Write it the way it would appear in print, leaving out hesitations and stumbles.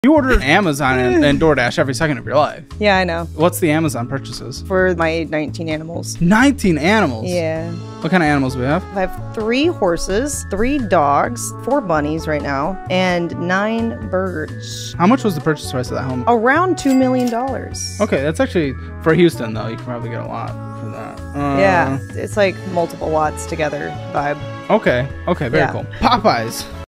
You order Amazon and DoorDash every second of your life. Yeah, I know. What's the Amazon purchases? For my 19 animals. 19 animals? Yeah. What kind of animals do we have? I have 3 horses, 3 dogs, 4 bunnies right now, and 9 birds. How much was the purchase price of that home? Around $2 million. Okay, that's actually, for Houston though, you can probably get a lot for that. Yeah, it's like multiple lots together vibe. Okay, very Yeah. cool. Popeyes.